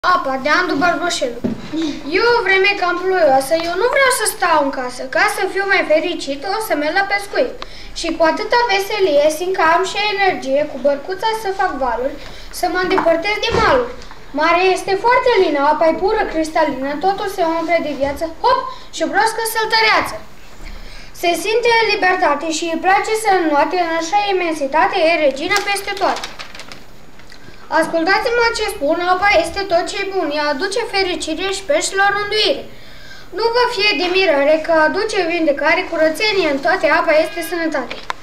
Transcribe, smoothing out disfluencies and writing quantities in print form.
Apa de Andu Barboșelu. E o vreme cam ploioasă, eu nu vreau să stau în casă. Ca să fiu mai fericit, o să merg la pescuit. Și cu atâta veselie, simt că am și energie cu bărcuța să fac valuri, să mă îndepărtez de maluri. Marea este foarte lină, apa e pură, cristalină, totul se umple de viață, hop, și broască săltăreață. Se simte libertate și îi place să înnoate în așa imensitate, e regină peste toate. Ascultați-mă ce spun, apa este tot ce e bun, ea aduce fericire și peștilor înduire. Nu vă fie de mirare că aduce vindecare, curățenie în toate, apa este sănătate.